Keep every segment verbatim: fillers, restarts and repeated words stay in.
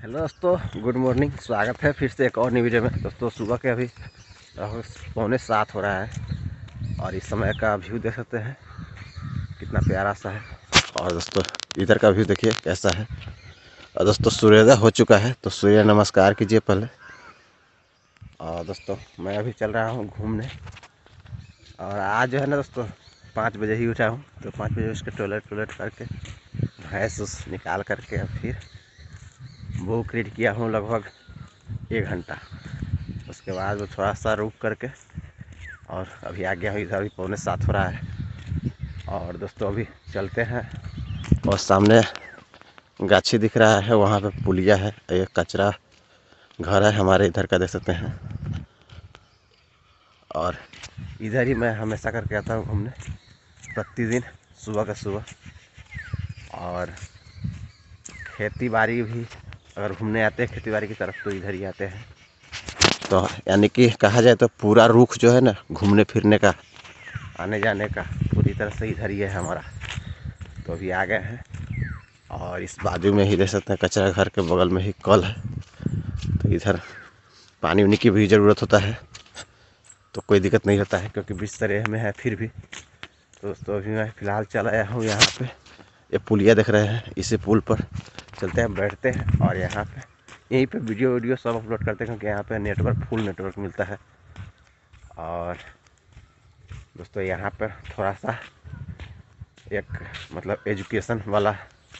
Hello दोस्तों, good morning. स्वागत है फिर से एक और नई वीडियो में। दोस्तों सुबह के अभी पौने सात हो रहा है और इस समय का व्यू देख सकते हैं कितना प्यारा सा है। और दोस्तों इधर का व्यू देखिए कैसा है। और दोस्तों सूर्योदय हो चुका है तो सूर्य नमस्कार कीजिए पहले। और दोस्तों मैं अभी चल रहा हूँ घूमने। और आज जो है ना दोस्तों पाँच बजे ही उठा हूँ तो पाँच बजे उसके टॉयलेट टॉयलेट करके भैंस उस निकाल करके फिर बुक रीड किया हूँ लगभग एक घंटा। उसके बाद वो थोड़ा सा रुक करके और अभी आ गया हूँ इधर। अभी पौने सात हो रहा है और दोस्तों अभी चलते हैं। और सामने गाछी दिख रहा है, वहाँ पे पुलिया है, एक कचरा घर है हमारे इधर का देख सकते हैं। और इधर ही मैं हमेशा करके आता हूँ घूमने प्रतिदिन सुबह का सुबह। और खेती बाड़ी भी अगर घूमने आते हैं खेती बाड़ी की तरफ तो इधर ही आते हैं। तो यानी कि कहा जाए तो पूरा रुख जो है ना घूमने फिरने का, आने जाने का पूरी तरह से इधर ही है हमारा। तो अभी आ गए हैं और इस बाजू में ही देख सकते हैं कचरा घर के बगल में ही कल है। तो इधर पानी उनी की भी ज़रूरत होता है तो कोई दिक्कत नहीं होता है क्योंकि बीच तरह में है। फिर भी तो दोस्तों अभी मैं फ़िलहाल चल आया हूँ यहाँ पे। ये पुलिया देख रहे हैं, इसी पुल पर चलते हैं, बैठते हैं और यहाँ पे यहीं पे वीडियो वीडियो सब अपलोड करते हैं क्योंकि यहाँ पे नेटवर्क फुल नेटवर्क मिलता है। और दोस्तों यहाँ पर थोड़ा सा एक मतलब एजुकेशन वाला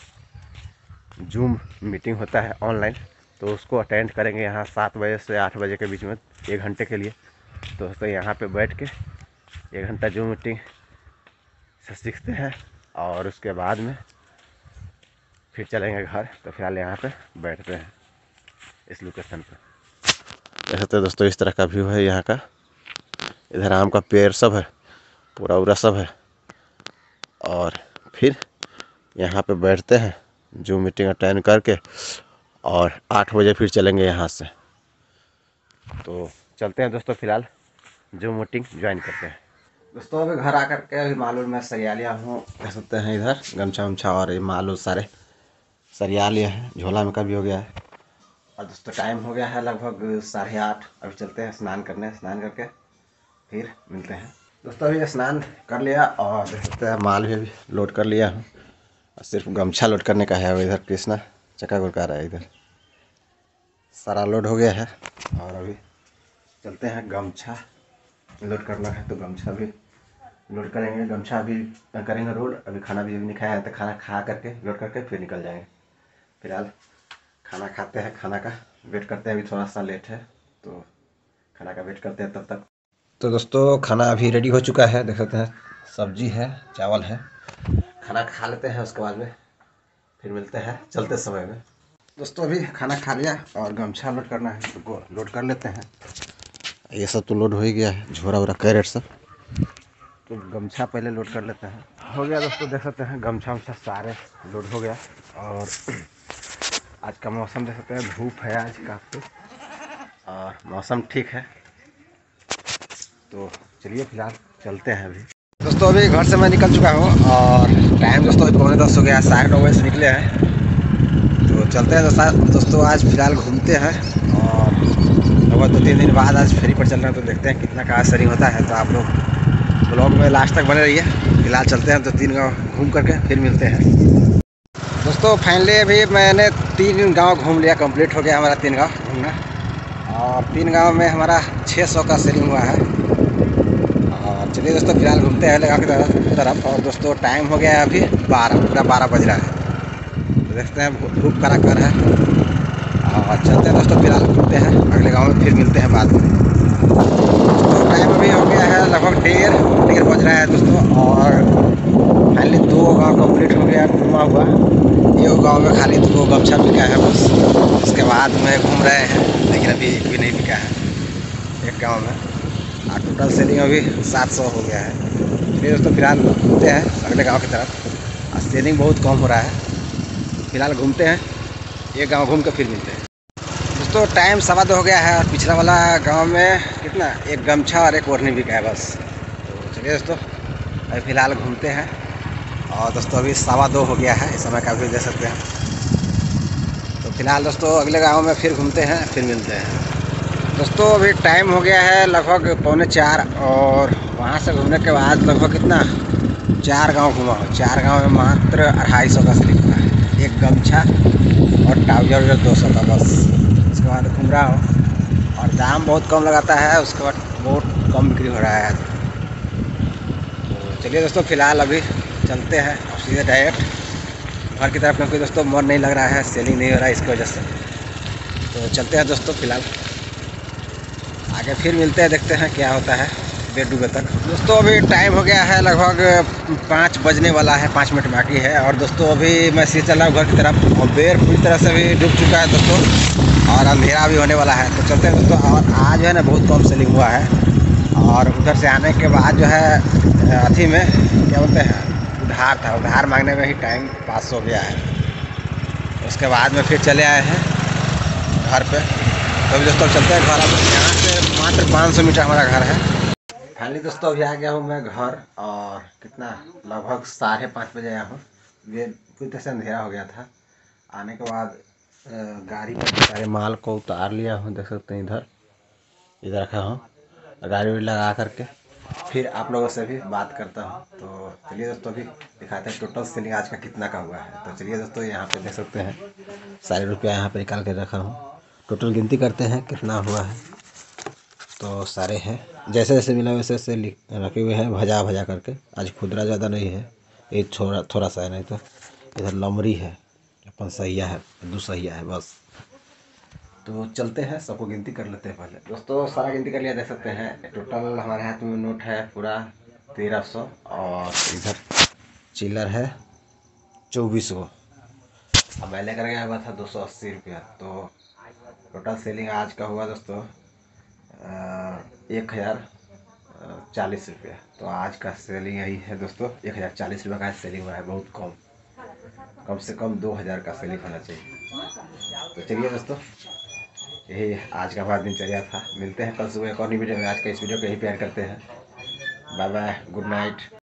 जूम मीटिंग होता है ऑनलाइन, तो उसको अटेंड करेंगे यहाँ सात बजे से आठ बजे के बीच में एक घंटे के लिए। तो दोस्तों यहाँ पे बैठ के एक घंटा जूम मीटिंग से सीखते हैं और उसके बाद में फिर चलेंगे घर। तो फिलहाल यहाँ पे बैठते हैं इस लोकेशन पर। ऐसे तो दोस्तों इस तरह का व्यू है यहाँ का। इधर आम का पेड़ सब है, पूरा उरा सब है। और फिर यहाँ पे बैठते हैं जो मीटिंग अटेंड करके और आठ बजे फिर चलेंगे यहाँ से। तो चलते हैं दोस्तों, फ़िलहाल जो मीटिंग ज्वाइन करते हैं। दोस्तों अभी घर आकर के अभी मालूम मैं सरिया लिया हूँ, कह सकते हैं इधर गमछा वमछा और ये मालूम सारे सरिया लिया है, झोला में का भी हो गया है। और दोस्तों टाइम हो गया है लगभग साढ़े आठ। अभी चलते हैं स्नान करने, स्नान करके फिर मिलते हैं। दोस्तों अभी स्नान कर लिया और देख सकते हैं माल भी अभी लोड कर लिया हूँ। सिर्फ गमछा लोड करने का है। इधर कृष्णा चक्का गुड़का रहा है, इधर सारा लोड हो गया है। और अभी चलते हैं, गमछा लोड करना है तो गमछा भी लोड करेंगे। गमछा भी करेंगे लोड। अभी खाना भी अभी नहीं खाया है तो खाना खा करके लोड करके फिर निकल जाएंगे। फिलहाल खाना खाते हैं, खाना का वेट करते हैं। अभी थोड़ा सा लेट है तो खाना का वेट करते हैं तब तक। तो दोस्तों खाना अभी रेडी हो चुका है, देख सकते हैं सब्जी है, चावल है। खाना खा लेते हैं उसके बाद में फिर मिलते हैं चलते समय में। दोस्तों अभी खाना खा लिया और गमछा लोड करना है तो लोड कर लेते हैं। ये सब तो लोड हो ही गया है, झोरा वोरा कैरेट सब। तो गमछा पहले लोड कर लेते हैं। हो गया दोस्तों, देख सकते हैं गमछा वमछा सारे लोड हो गया। और आज का मौसम देख सकते हैं, धूप है आज काफ़ी और मौसम ठीक है। तो चलिए फिलहाल चलते हैं अभी। दोस्तों अभी घर से मैं निकल चुका हूँ और टाइम दोस्तों अभी पौने दस हो गया, साढ़े नौ बजे से निकले हैं। तो चलते हैं दोस्तों दोस्तों आज फिलहाल घूमते हैं और लगभग दो तीन दिन बाद आज फेरी पर चल रहे हैं तो देखते हैं कितना का असर होता है। तो आप लोग ब्लॉग में लास्ट तक बने रहिए। फिलहाल चलते हैं तो तीन गाँव घूम करके फिर मिलते हैं। दोस्तों फाइनली अभी मैंने तीन गाँव घूम लिया, कंप्लीट हो गया हमारा तीन गाँव घूमना। और तीन गाँव में हमारा छः सौ का सेलिंग हुआ है। और चलिए दोस्तों फिलहाल घूमते हैं गाँव की तरफ। और दोस्तों टाइम हो गया है अभी बारह, पूरा बारह बज रहा है। तो देखते हैं धूप कड़ा कर है और चलते हैं दोस्तों फिलहाल घूमते हैं अगले गांव में फिर मिलते हैं बाद में। दोस्तों टाइम अभी हो गया है लगभग डेढ़ डेढ़ बज रहा है दोस्तों। और फाइनली दो गांव कंप्लीट हो गया घूमा हुआ। एक गांव में खाली दो गमछा बिका है बस, उसके बाद में घूम रहे हैं लेकिन अभी एक भी नहीं बिका है एक गाँव में। और टोटल सेलिंग अभी सात सौ हो गया है। चलिए दोस्तों फिलहाल घूमते हैं अगले गाँव की तरफ। और सेलिंग बहुत कम हो रहा है। फिलहाल घूमते हैं, एक गांव घूम के फिर मिलते हैं। दोस्तों टाइम सवा दो हो गया है और पिछला वाला गांव में कितना एक गमछा और एक ओढ़नी बिका है बस। तो चलिए दोस्तों अभी फ़िलहाल घूमते हैं। और दोस्तों अभी सवा दो हो गया है, इस समय का भी देख सकते हैं। तो फिलहाल दोस्तों अगले गांव में फिर घूमते हैं, फिर मिलते हैं। दोस्तों अभी टाइम हो गया है लगभग पौने चार, और वहाँ से घूमने के बाद लगभग कितना चार गांव घूमा हूँ। चार गांव में मात्र अढ़ाई सौ का स्लिप हुआ है, एक गमछा और ट्राउजर दो सौ का बस। उसके बाद घूम रहा हूँ और दाम बहुत कम लगाता है, उसके बाद बहुत कम बिक्री हो रहा है। तो चलिए दोस्तों फिलहाल अभी चलते हैं और सीधे डायरेक्ट घर की तरफ, क्योंकि दोस्तों मन नहीं लग रहा है, सेलिंग नहीं हो रहा है इसकी वजह से। तो चलते हैं दोस्तों फिलहाल, आगे फिर मिलते हैं, देखते हैं क्या होता है डेढ़ डूबे तक। दोस्तों अभी टाइम हो गया है लगभग पाँच बजने वाला है, पाँच मिनट बाकी है। और दोस्तों अभी मैं सीधे चल रहा हूँ घर की तरफ, और बेर पूरी तरह से भी डूब चुका है दोस्तों, और अंधेरा भी होने वाला है। तो चलते हैं दोस्तों। और आज जो है ना बहुत कम सेलिंग हुआ है, और उधर से आने के बाद जो है अथी में क्या बोलते हैं उधार था, उधार मांगने में ही टाइम पास हो गया है। उसके बाद में फिर चले आए हैं घर पे। तो अभी दोस्तों चलते हैं घर। यहाँ से मात्र पाँच सौ मीटर हमारा घर है। फाइनली दोस्तों अभी आ गया हूँ मैं घर, और कितना लगभग साढ़े पाँच बजे आया हूँ। ये पूरी तरह से अंधेरा हो गया था। आने के बाद गाड़ी पर सारे माल को उतार लिया हूँ, देख सकते हैं इधर इधर रखा हूँ। गाड़ी वाड़ी लगा करके फिर आप लोगों से भी बात करता हूँ। तो चलिए दोस्तों अभी दिखाते हैं टोटल सेलिंग आज का कितना का हुआ है। तो चलिए दोस्तों यहाँ पे देख सकते हैं सारे रुपया यहाँ पे निकाल के रखा हूँ। टोटल गिनती करते हैं कितना हुआ है। तो सारे हैं, जैसे जैसे मिला वैसे वैसे रखे हुए हैं भजा भजा करके। आज खुदरा ज़्यादा नहीं है, एक थोड़ा थोड़ा सा है, नहीं तो इधर लमरी है, अपन सहिया है, दो सहिया है बस। तो चलते हैं, सबको गिनती कर लेते हैं पहले। दोस्तों सारा गिनती कर लिया, देख सकते हैं टोटल हमारे हाथ में नोट है पूरा तेरह सौ, और इधर चिल्लर है चौबीस सौ। अब मैं लेकर गया हुआ था दो सौ अस्सी रुपया। तो टोटल सेलिंग आज का हुआ दोस्तों एक हज़ार चालीस रुपया। तो आज का सेलिंग यही है दोस्तों, एक हज़ार चालीस रुपये का सेलिंग हुआ है। बहुत कम, कम से कम दो हज़ार का सेलिंग होना चाहिए। तो चलिए दोस्तों यही आज का हमारा दिनचर्या था। मिलते हैं कल सुबह एक और नई वीडियो में। आज का इस वीडियो को यहीं पे एंड करते हैं। Bye bye, good night.